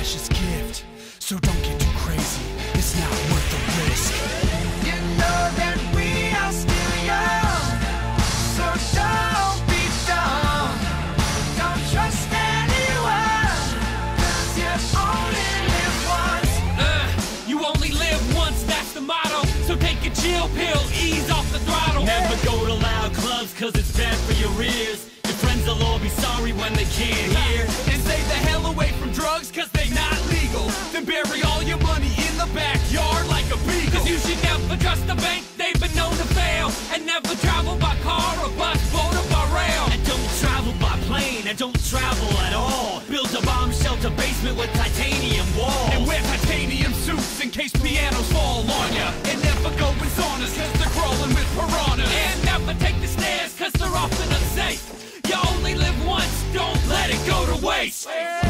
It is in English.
precious gift. So don't get too crazy, it's not worth the risk. You know that we are still young, so don't be dumb. Don't trust anyone, 'cause you only live once. You only live once, that's the motto. So take a chill pill, ease off the throttle. Never go to loud clubs, 'cause it's bad for your ears. Your friends will all be sorry when they can't hear. And stay the hell away from drugs, 'cause they not legal. Then bury all your money in the backyard like a beagle. 'Cause you should never trust a bank, they've been known to fail. And never travel by car or bus, boat or by rail. And don't travel by plane, and don't travel at all. Build a bomb shelter basement with titanium walls. And wear titanium suits in case pianos fall on ya. And never go in saunas, 'cause they're crawling with piranhas. And never take the stairs, 'cause they're often unsafe. You only live once, don't let it go to waste.